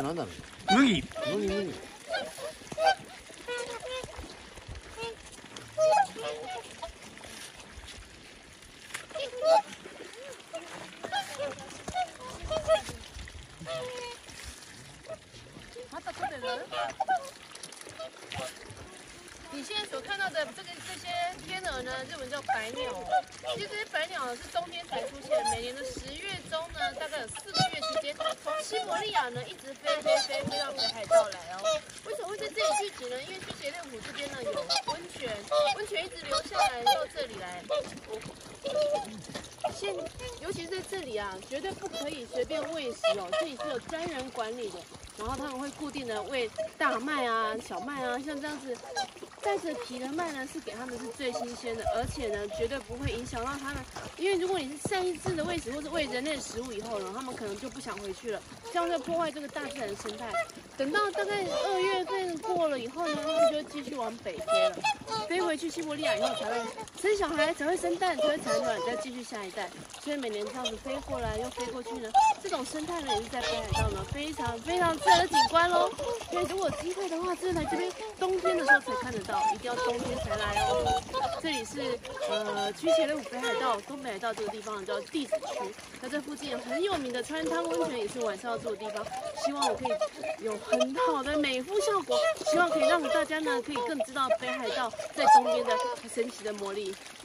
なんだろう。麦。 麦。 你现在所看到的这些天鹅呢，日文叫白鸟。其实这些白鸟是冬天才出现，每年的10月中呢，大概有4个月期间，从西伯利亚呢一直飞到北海道来哦。为什么会在这里聚集呢？因为去杰列湖这边呢有温泉，温泉一直流下来到这里来。尤其是在这里啊，绝对不可以随便喂食哦，这里是有专人管理的。然后他们会固定的喂大麦啊、小麦啊，像这样子带着皮的麦呢，是给他们是最新鲜的，而且呢，绝对不会影响到他们。因为如果你是善意制的喂食或是喂人类的食物以后呢，他们可能就不想回去了，这样会破坏这个大自然生态。等到大概2月份过了以后呢，他们就会继续往北飞了，飞回去西伯利亚以后才会生小孩，才会生蛋，才会产卵，再继续下一代。所以每年这样子飞过来又飞过去呢，这种生态呢也是在北海道呢非常自然的景观喽。所以如果有机会的话，真的来这边冬天的时候才看得到，一定要冬天才来哦。这里是去杰列湖北海道东北海道这个地方叫地质区，那这附近有很有名的川汤温泉，也是晚上要住的地方。希望我可以有很好的美肤效果，希望可以让大家呢可以更知道北海道在冬天的神奇的魔力。